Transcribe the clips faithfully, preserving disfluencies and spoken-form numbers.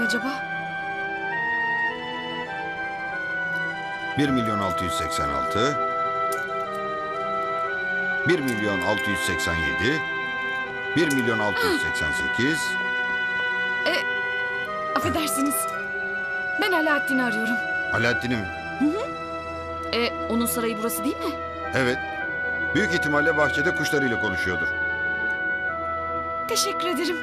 acaba? Bir milyon altı yüz seksen altı. Bir milyon altı yüz seksen yedi. Bir milyon altı yüz seksen sekiz. E, affedersiniz. Ben Alaaddin'i arıyorum. Alaaddin'i mi? Hı hı. E, onun sarayı burası değil mi? Evet. Büyük ihtimalle bahçede kuşlarıyla konuşuyordur. Teşekkür ederim.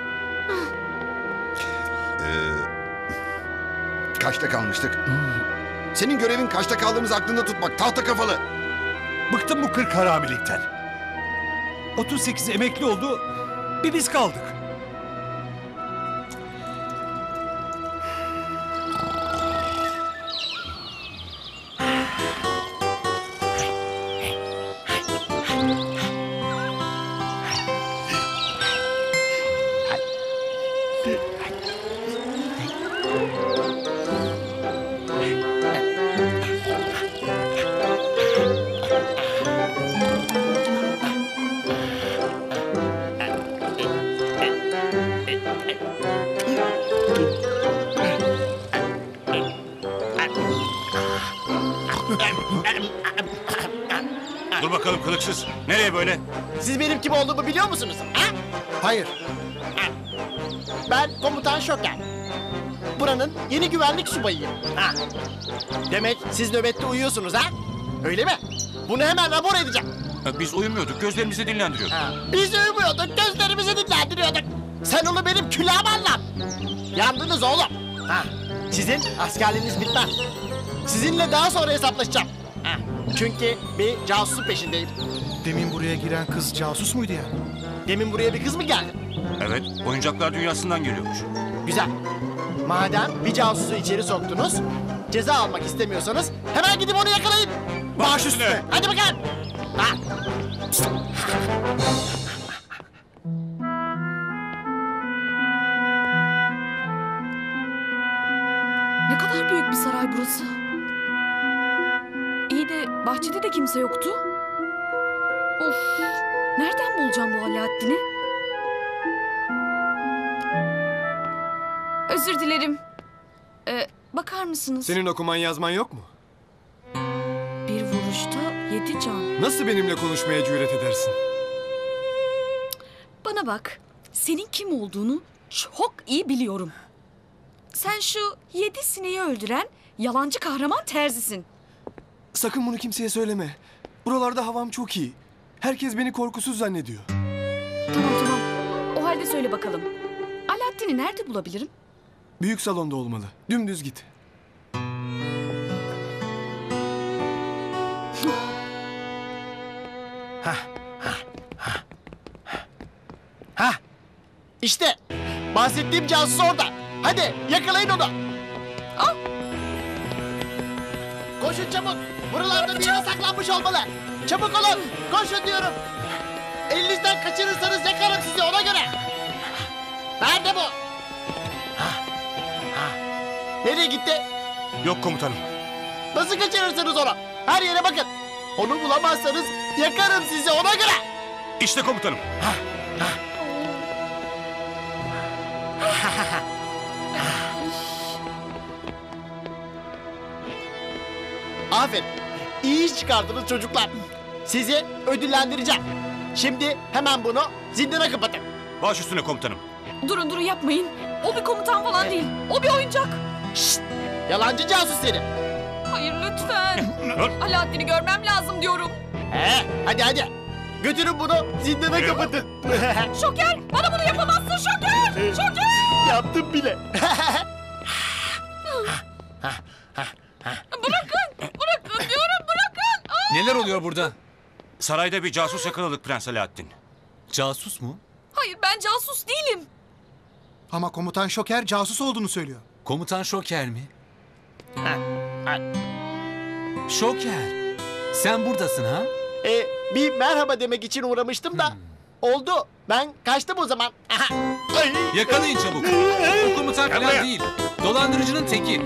Ee, kaçta kalmıştık? Senin görevin kaçta kaldığımızı aklında tutmak. Tahta kafalı. Bıktım bu kırk haramilikten. otuz sekiz emekli oldu, bir biz kaldık. Dur bakalım kılıksız. Nereye böyle? Siz benim kim olduğumu biliyor musunuz? Ha? Hayır. Ha. Ben komutan Şoker. Buranın yeni güvenlik subayıyım. Ha. Demek siz nöbette uyuyorsunuz ha? Öyle mi? Bunu hemen rapor edeceğim. Biz uyumuyorduk, gözlerimizi dinlendiriyorduk. Ha. Biz uyumuyorduk, gözlerimizi dinlendiriyorduk. Sen onu benim külahıma anlat. Yandınız oğlum. Ha. Sizin askerliğiniz bitmez. Sizinle daha sonra hesaplaşacağım. Ha. Çünkü bir casusun peşindeyim. Demin buraya giren kız casus muydu yani? Demin buraya bir kız mı geldi? Evet, oyuncaklar dünyasından geliyormuş. Güzel. Madem bir casusu içeri soktunuz, ceza almak istemiyorsanız hemen gidip onu yakalayın. Baş üstüne. Hadi bakalım. Ha. Ne kadar büyük bir saray burası. İyi de bahçede de kimse yoktu. Of! Nereden bulacağım bu Alaaddin'i? Özür dilerim. Ee, bakar mısınız? Senin okuman yazman yok mu? Bir vuruşta yedi can. Nasıl benimle konuşmaya cüret edersin? Bana bak. Senin kim olduğunu çok iyi biliyorum. Sen şu yedi sineği öldüren yalancı kahraman terzisin. Sakın bunu kimseye söyleme. Buralarda havam çok iyi. Herkes beni korkusuz zannediyor. Tamam tamam. O halde söyle bakalım. Alaaddin'i nerede bulabilirim? Büyük salonda olmalı. Dümdüz git. Ha. İşte bahsettiğim casus orada. Hadi yakalayın onu. Al. Koşun çabuk. Buralarda bir yere saklanmış olmalı. Çabuk olun. Koşun diyorum. Elinizden kaçırırsanız yakarım sizi ona göre. Nerede bu? Ha. Ha. Nereye gitti? Yok komutanım. Nasıl kaçırırsınız onu? Her yere bakın. Onu bulamazsanız yakarım sizi ona göre. İşte komutanım. Aferin. İyi iş çıkardınız çocuklar. Sizi ödüllendireceğim. Şimdi hemen bunu zindana kapatın. Baş üstüne komutanım. Durun durun yapmayın. O bir komutan falan değil. O bir oyuncak. Şşt! Yalancı casus seni. Hayır lütfen. Alaaddin'i görmem lazım diyorum. He, hadi hadi. Götürün bunu zindana kapatın. Şoker bana bunu yapamazsın Şoker. Şoker. Yaptım bile. Bırakın. Bırakın diyorum bırakın. Aa! Neler oluyor burada? Sarayda bir casus yakaladık Prens Alaaddin. Casus mu? Hayır ben casus değilim. Ama komutan Şoker casus olduğunu söylüyor. Komutan Şoker mi? Şoker, sen buradasın ha? Ee, bir merhaba demek için uğramıştım da. Oldu. Ben kaçtım o zaman. Ay. Yakalayın çabuk. O komutan Gel falan buraya. değil. Dolandırıcının teki.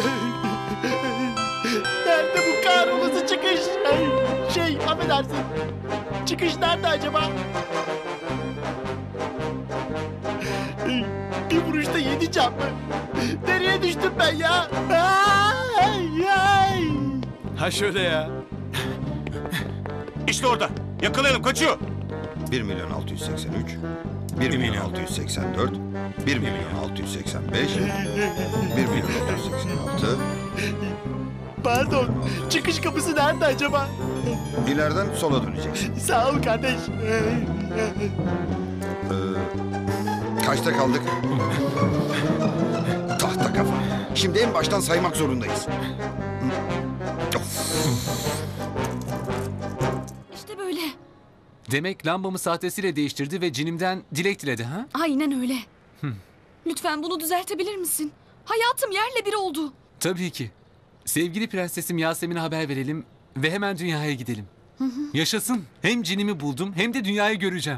Nerede bu kahrolası çıkış? Ay, şey affedersin. Çıkış nerede acaba? Bir vuruşta yedi can mı? Nereye düştüm ben ya? Ay, ay. Ha şöyle ya. İşte orada. Yakalayalım kaçıyor. bir milyon altı yüz seksen üç, bir milyon altı yüz seksen dört, bir milyon altı yüz seksen beş, bir milyon altı yüz seksen altı. Pardon. Çıkış kapısı nerede acaba? İleriden sola döneceksin. Sağ ol kardeş. Ee, kaçta kaldık? Tahta kafa. Şimdi en baştan saymak zorundayız. Of. İşte böyle. Demek lambamı sahtesiyle değiştirdi ve cinimden dilek diledi ha? Aynen öyle. Lütfen bunu düzeltebilir misin? Hayatım yerle bir oldu. Tabii ki. Sevgili prensesim Yasemin'e haber verelim ve hemen dünyaya gidelim. Yaşasın. Hem cinimi buldum hem de dünyayı göreceğim.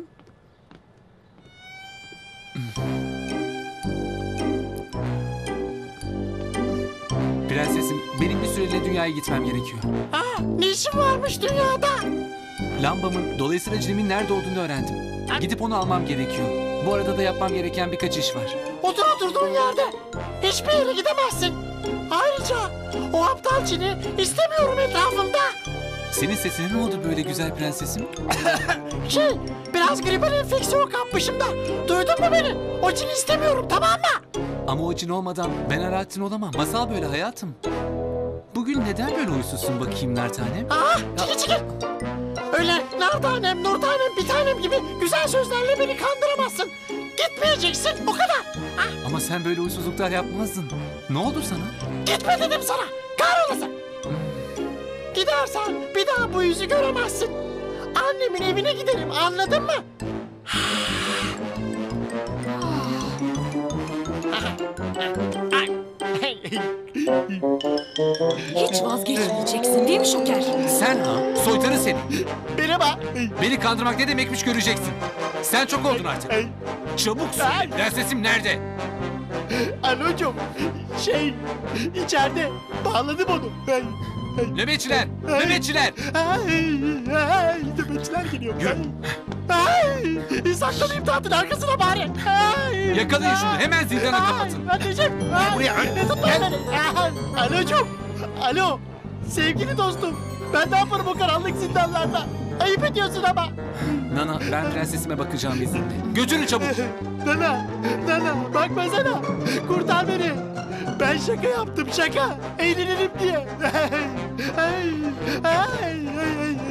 Prensesim, benim bir süreliğine dünyaya gitmem gerekiyor. Aa, ne işin varmış dünyada? Lambamın, dolayısıyla cinimin nerede olduğunu öğrendim. Gidip onu almam gerekiyor. Bu arada da yapmam gereken birkaç iş var. Otur oturduğun yerde. Hiçbir yere gidemezsin. Ayrıca o aptal Çin'i istemiyorum etrafımda. Senin sesine ne oldu böyle güzel prensesim? Şey, biraz gribal enfeksiyon kapmışım da. Duydun mu beni? O Çin'i istemiyorum, tamam mı? Ama o cin olmadan ben Alaaddin olamam. Masal böyle hayatım. Bugün neden böyle huysuzsun bakayım nar tanem? Aa, çekil çekil. Öyle nar tanem, nur tanem, bir tanem gibi güzel sözlerle beni kandıramazsın. Gitmeyeceksin, o kadar. Ah, Ama sen böyle huysuzluklar yapmazdın. Ne oldu sana? gitme dedim sana. Kahrolasın. Gidersen bir daha bu yüzü göremezsin. Annemin evine giderim, anladın mı? Hiç vazgeçmeyeceksin değil mi Şoker? Sen ha? Soytarı seni. Merhaba. Beni kandırmak ne demekmiş göreceksin. Sen çok oldun artık. Çabuk söyle. Prensesim nerede? Alocuğum, şey, içeride. Bağladım onu. Ay, Nöbetçiler! Nöbetçiler! ay, ay, nöbetçiler geliyor. Yürü. Ay, saklanayım tahtın arkasına bari. Ay, Yakalayın şunu, hemen zindana ay, kapatın. Anneciğim. Gel buraya, Ne tutmayın beni. Ay, Alocuğum. Alo. Sevgili dostum. Ben ne yaparım o karanlık zindanlarda? Ayıp ediyorsun ama. Nana, ben prensesime bakacağım izinle. Götürün çabuk. Nana, Nana bakmasana. Kurtar beni. Ben şaka yaptım şaka. Eğlenelim diye. Ay, ay, ay, ay,